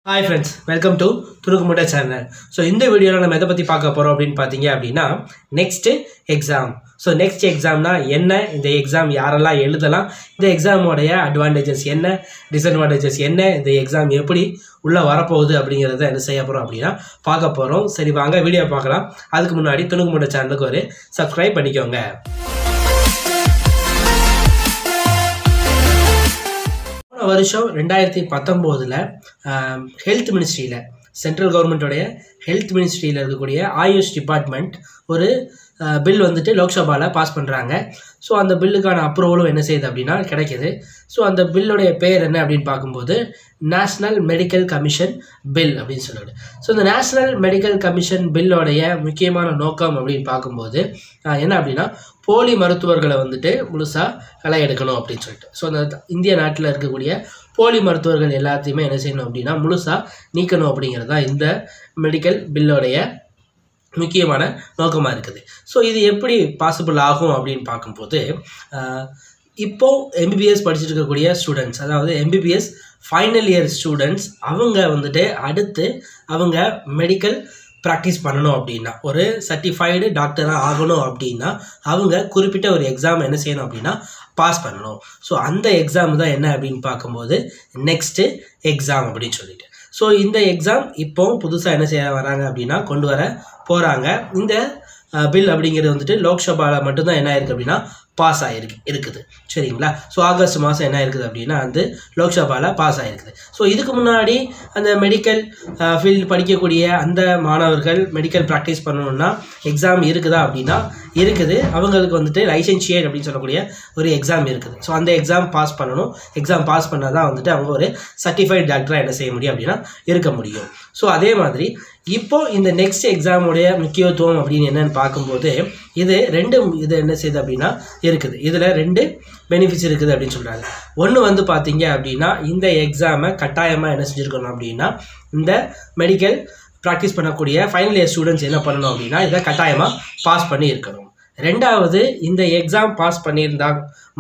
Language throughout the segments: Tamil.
Hi friends, welcome to Thurukumuda channel. So in the video நம்ம எதை பத்தி பார்க்க போறோம் அப்படினு பாத்தீங்க அப்படினா next exam. So next examனா என்ன, இந்த exam யாரெல்லாம் எழுதலாம், இந்த exam உடைய advantages என்ன, disadvantages என்ன, இந்த exam எப்படி உள்ள வரப்போகுது அப்படிங்கறதை என்ன செய்ய போறோம் அப்படினா பார்க்க போறோம். சரி வாங்க வீடியோ பார்க்கலாம். அதுக்கு முன்னாடி Thurukumuda சேனலுக்கு ஒரு subscribe பண்ணிக்கோங்க. வருஷம் 2019ல ஹெல்த் மினிஸ்ட்ரியில சென்ட்ரல் கவர்மெண்டோட ஹெல்த் மினிஸ்ட்ரியில இருக்கக்கூடிய ஆயுஷ் டிபார்ட்மெண்ட் ஒரு பில் வந்துட்டு லோக்சபால பாஸ் பண்றாங்க. ஸோ அந்த பில்லுக்கான அப்ரூவலும் என்ன செய்யுது அப்படின்னா கிடைக்குது. ஸோ அந்த பில்லுடைய பேர் என்ன அப்படின்னு பார்க்கும்போது நேஷனல் மெடிக்கல் கமிஷன் பில் அப்படின்னு சொல்லுது. ஸோ இந்த நேஷனல் மெடிக்கல் கமிஷன் பில்லோடைய முக்கியமான நோக்கம் அப்படின்னு பார்க்கும்போது என்ன அப்படின்னா போலி மருத்துவர்களை வந்துட்டு முழுசாக களை எடுக்கணும் அப்படின்னு சொல்லிட்டு. ஸோ அந்த இந்திய நாட்டில் இருக்கக்கூடிய போலி மருத்துவர்கள் எல்லாத்தையுமே என்ன செய்யணும் அப்படின்னா முழுசாக நீக்கணும் அப்படிங்கிறது தான் இந்த மெடிக்கல் பில்லோடைய முக்கியமான நோக்கமாக இருக்குது. ஸோ இது எப்படி பாசிபிள் ஆகும் அப்படின்னு பார்க்கும்போது இப்போது எம்பிபிஎஸ் படிச்சுட்டு இருக்கக்கூடிய ஸ்டூடெண்ட்ஸ், அதாவது எம்பிபிஎஸ் ஃபைனல் இயர் ஸ்டூடெண்ட்ஸ், அவங்க வந்துட்டு அடுத்து அவங்க மெடிக்கல் ப்ராக்டிஸ் பண்ணணும் அப்படின்னா, ஒரு சர்டிஃபைடு டாக்டராக ஆகணும் அப்படின்னா அவங்க குறிப்பிட்ட ஒரு எக்ஸாம் என்ன செய்யணும் அப்படின்னா பாஸ் பண்ணணும். ஸோ அந்த எக்ஸாம் தான் என்ன அப்படின்னு பார்க்கும்போது நெக்ஸ்ட்டு எக்ஸாம் அப்படின்னு சொல்லிட்டு. ஸோ இந்த எக்ஸாம் இப்போ புதுசாக என்ன செய்ய வராங்க அப்படின்னா கொண்டு வர போகிறாங்க. இந்த பில் அப்படிங்கிறது வந்துட்டு லோக்சபாவில் மட்டும்தான் என்ன ஆயிருக்கு அப்படின்னா பாஸ் இருக்குது சரிங்களா. ஸோ ஆகஸ்ட் மாதம் என்ன இருக்குது அப்படின்னா வந்து லோக்சபாவில் பாஸ் ஆகிருக்குது. ஸோ இதுக்கு முன்னாடி அந்த மெடிக்கல் ஃபீல்டு படிக்கக்கூடிய அந்த மாணவர்கள் மெடிக்கல் ப்ராக்டிஸ் பண்ணணுன்னா எக்ஸாம் இருக்குதா அப்படின்னா இருக்குது. அவங்களுக்கு வந்துட்டு லைசென்ஷியேட் அப்படின்னு சொல்லக்கூடிய ஒரு எக்ஸாம் இருக்குது. ஸோ அந்த எக்ஸாம் பாஸ் பண்ணணும். எக்ஸாம் பாஸ் பண்ணால் தான் வந்துட்டு அவங்க ஒரு சர்டிஃபைட் டாக்டராக என்ன செய்ய முடியும் அப்படின்னா இருக்க முடியும். ஸோ அதே மாதிரி இப்போது இந்த நெக்ஸ்ட் எக்ஸாமுடைய முக்கியத்துவம் அப்படின்னு என்னென்னு பார்க்கும்போது இது என்ன செய்யுது அப்படின்னா இருக்குது. இதில் 2 பெனிஃபிட்ஸ் இருக்குது அப்படின்னு சொல்கிறாங்க. ஒன்று வந்து பார்த்தீங்க அப்படின்னா இந்த எக்ஸாமை கட்டாயமாக என்ன செஞ்சுருக்கணும் அப்படின்னா இந்த மெடிக்கல் ப்ராக்டிஸ் பண்ணக்கூடிய ஃபைனல் இயர் ஸ்டூடெண்ட்ஸ் என்ன பண்ணணும் அப்படின்னா இதை கட்டாயமாக பாஸ் பண்ணி இருக்கணும். ரெண்டாவது, இந்த எக்ஸாம் பாஸ் பண்ணியிருந்தால்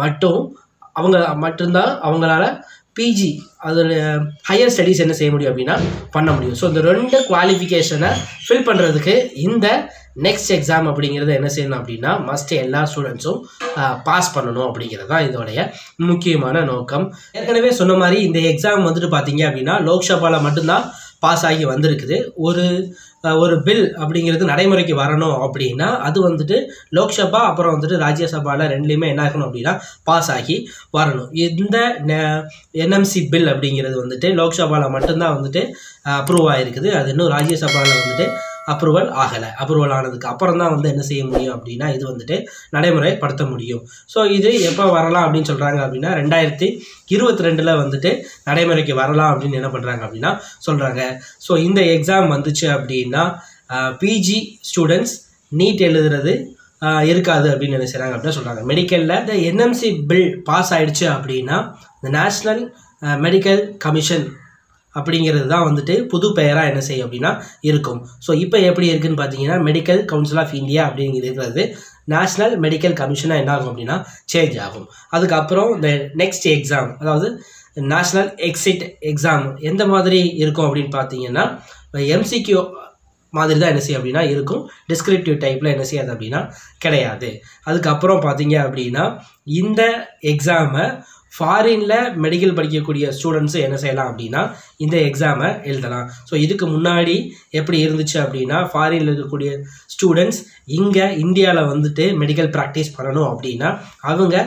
மட்டும்தான் அவங்களால பிஜி அதில் ஹையர் ஸ்டடீஸ் என்ன செய்ய முடியும் அப்படின்னா பண்ண முடியும். ஸோ இந்த 2 குவாலிஃபிகேஷனை ஃபில் பண்ணுறதுக்கு இந்த நெக்ஸ்ட் எக்ஸாம் அப்படிங்கிறத என்ன செய்யணும் அப்படின்னா மஸ்ட் எல்லா ஸ்டூடெண்ட்ஸும் பாஸ் பண்ணணும் அப்படிங்கிறது தான் இதோடைய முக்கியமான நோக்கம். ஏற்கனவே சொன்ன மாதிரி இந்த எக்ஸாம் வந்துட்டு பார்த்தீங்க அப்படின்னா லோக்சபாவில் மட்டும்தான் பாஸ் ஆகி வந்திருக்குது. ஒரு பில் அப்படிங்கிறது நடைமுறைக்கு வரணும் அப்படின்னா அது வந்துட்டு லோக்சபா அப்புறம் வந்துட்டு ராஜ்யசபாவில் 2லேயுமே என்ன ஆகணும் அப்படின்னா பாஸ் ஆகி வரணும். இந்த என்எம்சி பில் அப்படிங்கிறது வந்துட்டு லோக்சபாவில் மட்டும்தான் வந்துட்டு அப்ரூவ் ஆகிருக்குது. அது இன்னும் ராஜ்யசபாவில் வந்துட்டு அப்ரூவல் ஆகலை. அப்ரூவல் ஆனதுக்கு அப்புறம் தான் வந்து என்ன செய்ய முடியும் அப்படின்னா இது வந்துட்டு நடைமுறைப்படுத்த முடியும். ஸோ இது எப்போ வரலாம் அப்படின்னு சொல்கிறாங்க அப்படின்னா 2022 வந்துட்டு நடைமுறைக்கு வரலாம் அப்படின்னு என்ன பண்ணுறாங்க அப்படின்னா சொல்கிறாங்க. ஸோ இந்த எக்ஸாம் வந்துச்சு அப்படின்னா பிஜி ஸ்டூடெண்ட்ஸ் நீட் எழுதுறது இருக்காது அப்படின்னு என்ன செய்கிறாங்க அப்படின்னு சொல்கிறாங்க. மெடிக்கலில் இந்த என்எம்சி பில் பாஸ் ஆகிடுச்சு அப்படின்னா இந்த நேஷ்னல் மெடிக்கல் கமிஷன் அப்படிங்கிறது தான் வந்துட்டு புது பெயராக என்ன செய்யும் அப்படின்னா இருக்கும். ஸோ இப்போ எப்படி இருக்குதுன்னு பார்த்தீங்கன்னா மெடிக்கல் கவுன்சில் ஆஃப் இந்தியா அப்படிங்கிறது நேஷ்னல் மெடிக்கல் கமிஷனாக என்ன ஆகும் அப்படின்னா சேஞ்ச் ஆகும். அதுக்கப்புறம் இந்த நெக்ஸ்ட் எக்ஸாம், அதாவது நேஷ்னல் எக்ஸிட் எக்ஸாம் எந்த மாதிரி இருக்கும் அப்படின்னு பார்த்தீங்கன்னா எம்சிக்யூ மாதிரி தான் என்ன செய்யும் அப்படின்னா இருக்கும். டிஸ்கிரிப்டிவ் டைப்பில் என்ன செய்யாது அப்படின்னா கிடையாது. அதுக்கப்புறம் பார்த்தீங்க அப்படின்னா இந்த எக்ஸாமை ஃபாரினில் மெடிக்கல் படிக்கக்கூடிய ஸ்டூடெண்ட்ஸு என்ன செய்யலாம் அப்படின்னா இந்த எக்ஸாமை எழுதலாம். ஸோ இதுக்கு முன்னாடி எப்படி இருந்துச்சு அப்படின்னா ஃபாரினில் இருக்கக்கூடிய ஸ்டூடெண்ட்ஸ் இங்கே இந்தியாவில் வந்துட்டு மெடிக்கல் ப்ராக்டிஸ் பண்ணணும் அப்படின்னா அவங்க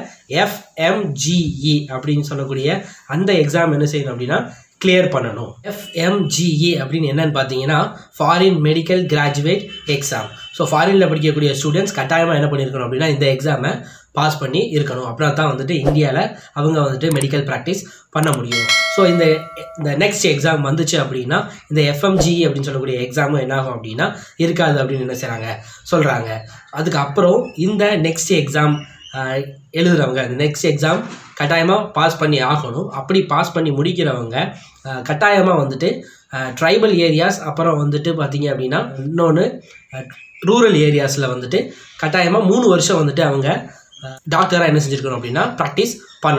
FMGE அப்படின்னு சொல்லக்கூடிய அந்த எக்ஸாம் என்ன செய்யணும் அப்படின்னா கிளியர் பண்ணணும். FMGE அப்படின்னு என்னன்னு பார்த்தீங்கன்னா foreign medical graduate exam. So ஃபாரினில் படிக்கக்கூடிய ஸ்டூடெண்ட்ஸ் கட்டாயமாக என்ன பண்ணியிருக்கணும் அப்படின்னா இந்த எக்ஸாமை பாஸ் பண்ணி இருக்கணும். அப்படின்னா தான் வந்துட்டு இந்தியாவில் அவங்க வந்துட்டு மெடிக்கல் ப்ராக்டிஸ் பண்ண முடியும். ஸோ இந்த நெக்ஸ்ட் எக்ஸாம் வந்துச்சு அப்படின்னா இந்த FMGE அப்படின்னு சொல்லக்கூடிய எக்ஸாமும் என்ன ஆகும் அப்படின்னா இருக்காது அப்படின்னு என்ன செய்கிறாங்க சொல்கிறாங்க. அதுக்கப்புறம் இந்த நெக்ஸ்ட் எக்ஸாம் எழுதுகிறவங்க இந்த நெக்ஸ்ட் எக்ஸாம் கட்டாயமாக பாஸ் பண்ணி ஆகணும். அப்படி பாஸ் பண்ணி முடிக்கிறவங்க கட்டாயமாக வந்துட்டு ட்ரைபல் ஏரியாஸ் அப்புறம் வந்துட்டு பார்த்தீங்க அப்படின்னா இன்னொன்று ரூரல் ஏரியாஸில் வந்துட்டு கட்டாயமாக 3 வருஷம் வந்துட்டு அவங்க டாக்டராக என்ன செஞ்சுருக்கணும் அப்படின்னா ப்ராக்டிஸ் பண்ணணும்.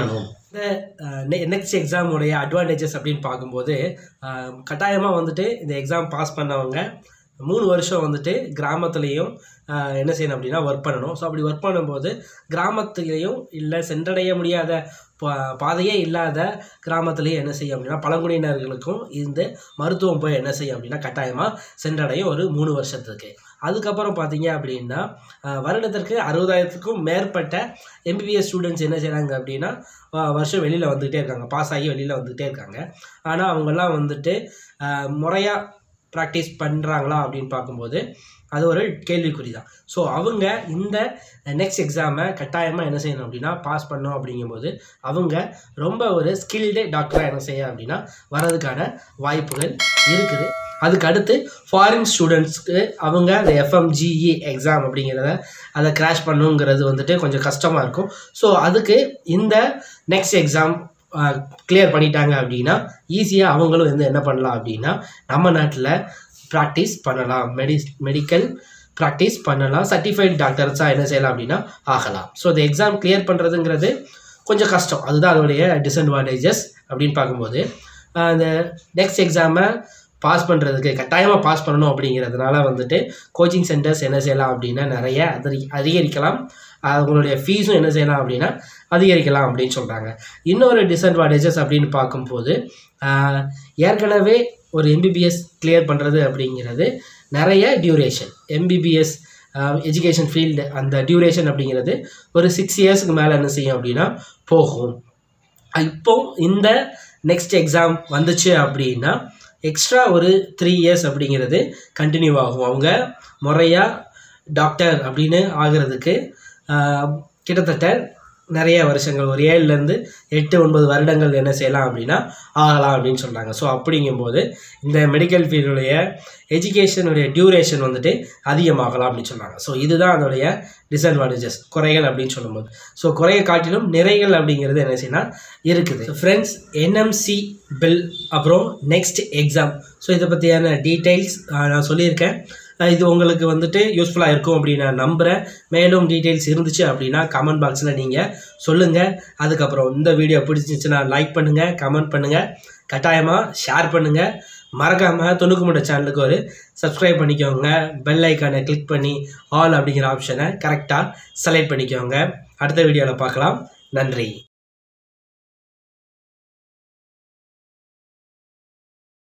இந்த நெக்ஸ்ட் எக்ஸாமுடைய அட்வான்டேஜஸ் அப்படின்னு பார்க்கும்போது கட்டாயமாக வந்துட்டு இந்த எக்ஸாம் பாஸ் பண்ணவங்க 3 வருஷம் வந்துட்டு கிராமத்துலேயும் என்ன செய்யணும் அப்படின்னா ஒர்க் பண்ணணும். ஸோ அப்படி ஒர்க் பண்ணும்போது கிராமத்துலேயும் இல்லை சென்றடைய முடியாத பாதையே இல்லாத கிராமத்துலேயும் என்ன செய்யும் அப்படின்னா பழங்குடியினர்களுக்கும் இந்த மருத்துவம் போய் என்ன செய்யும் அப்படின்னா கட்டாயமாக சென்றடையும் ஒரு 3 வருஷத்துக்கு. அதுக்கப்புறம் பார்த்தீங்க அப்படின்னா வருடத்திற்கு 60,000க்கும் மேற்பட்ட எம்பிபிஎஸ் ஸ்டூடெண்ட்ஸ் என்ன செய்கிறாங்க அப்படின்னா வருஷம் வெளியில் வந்துகிட்டே இருக்காங்க, பாஸ் ஆகி வெளியில் வந்துகிட்டே இருக்காங்க. ஆனால் அவங்கெல்லாம் வந்துட்டு முறையாக ப்ராக்டிஸ் பண்ணுறாங்களா அப்படின்னு பார்க்கும்போது அது ஒரு கேள்விக்குறி தான். ஸோ அவங்க இந்த நெக்ஸ்ட் எக்ஸாமை கட்டாயமாக என்ன செய்யணும் அப்படின்னா பாஸ் பண்ணோம். அப்படிங்கும்போது அவங்க ரொம்ப ஒரு ஸ்கில்டு டாக்டராக என்ன செய்ய அப்படின்னா வர்றதுக்கான வாய்ப்புகள் இருக்குது. அதுக்கு அடுத்து ஃபாரின் ஸ்டூடெண்ட்ஸ்க்கு அவங்க அந்த FMGE எக்ஸாம் அப்படிங்கிறத அதை கிராஷ் பண்ணுங்கிறது வந்துட்டு கொஞ்சம் கஷ்டமாக இருக்கும். ஸோ அதுக்கு இந்த நெக்ஸ்ட் எக்ஸாம் கிளியர் பண்ணிட்டாங்க அப்படின்னா ஈஸியாக அவங்களும் வந்து என்ன பண்ணலாம் அப்படின்னா நம்ம நாட்டில் ப்ராக்டிஸ் பண்ணலாம், மெடிக்கல் ப்ராக்டிஸ் பண்ணலாம், சர்டிஃபைட் டாக்டர்ஸாக என்ன செய்யலாம் அப்படின்னா ஆகலாம். ஸோ இந்த எக்ஸாம் கிளியர் பண்ணுறதுங்கிறது கொஞ்சம் கஷ்டம், அதுதான் அதோடைய டிஸ்அட்வான்டேஜஸ் அப்படின்னு பார்க்கும்போது. அந்த நெக்ஸ்ட் எக்ஸாமை பாஸ் பண்ணுறதுக்கு கட்டாயமாக பாஸ் பண்ணணும் அப்படிங்கிறதுனால வந்துட்டு கோச்சிங் சென்டர்ஸ் என்ன செய்யலாம் அப்படின்னா நிறைய அதிகரிக்கலாம், அவங்களுடைய ஃபீஸும் என்ன செய்யலாம் அப்படின்னா அதிகரிக்கலாம் அப்படின்னு சொல்கிறாங்க. இன்னொரு டிஸ்அட்வான்டேஜஸ் அப்படின்னு பார்க்கும்போது ஏற்கனவே ஒரு எம்பிபிஎஸ் கிளியர் பண்ணுறது அப்படிங்கிறது நிறைய டியூரேஷன், எம்பிபிஎஸ் எஜுகேஷன் ஃபீல்டு அந்த டியூரேஷன் அப்படிங்கிறது ஒரு 6 இயர்ஸுக்கு மேலே என்ன செய்யும் அப்படின்னா போகும். இப்போ இந்த நெக்ஸ்ட் எக்ஸாம் வந்துச்சு அப்படின்னா எக்ஸ்ட்ரா ஒரு 3 இயர்ஸ் அப்படிங்கிறது கண்டினியூ ஆகும். அவங்க முறையாக டாக்டர் அப்படின்னு ஆகிறதுக்கு கிட்டத்தட்ட நிறைய வருஷங்கள், ஒரு 7லேருந்து 8-9 வருடங்கள் என்ன செய்யலாம் அப்படின்னா ஆகலாம் அப்படின்னு சொல்கிறாங்க. ஸோ அப்படிங்கும்போது இந்த மெடிக்கல் ஃபீல்டுடைய எஜுகேஷனுடைய டியூரேஷன் வந்துட்டு அதிகமாகலாம் அப்படின்னு சொல்கிறாங்க. ஸோ இதுதான் அதோடைய டிஸ்அட்வான்டேஜஸ், குறைகள் அப்படின்னு சொல்லும்போது. ஸோ குறையை காட்டிலும் நிறைகள் அப்படிங்கிறது என்ன செய்யணும் இருக்குது. ஸோ ஃப்ரெண்ட்ஸ், NMC பில் அப்புறம் நெக்ஸ்ட் எக்ஸாம், ஸோ இதை பற்றியான டீட்டெயில்ஸ் நான் சொல்லியிருக்கேன். இது உங்களுக்கு வந்துட்டு யூஸ்ஃபுல்லாக இருக்கும் அப்படின்னு நான் நம்புகிறேன். மேலும் டீட்டெயில்ஸ் இருந்துச்சு அப்படின்னா கமெண்ட் பாக்ஸில் நீங்கள் சொல்லுங்கள். அதுக்கப்புறம் இந்த வீடியோ பிடிச்சிருந்துச்சுன்னா லைக் பண்ணுங்கள், கமெண்ட் பண்ணுங்கள், கட்டாயமாக ஷேர் பண்ணுங்கள். மறக்காமல் துணுக்கு முட்டை சேனலுக்கு ஒரு சப்ஸ்கிரைப் பண்ணிக்கோங்க. பெல் ஐக்கானை கிளிக் பண்ணி ஆல் அப்படிங்கிற ஆப்ஷனை கரெக்டாக செலக்ட் பண்ணிக்கோங்க. அடுத்த வீடியோவில் பார்க்கலாம். நன்றி.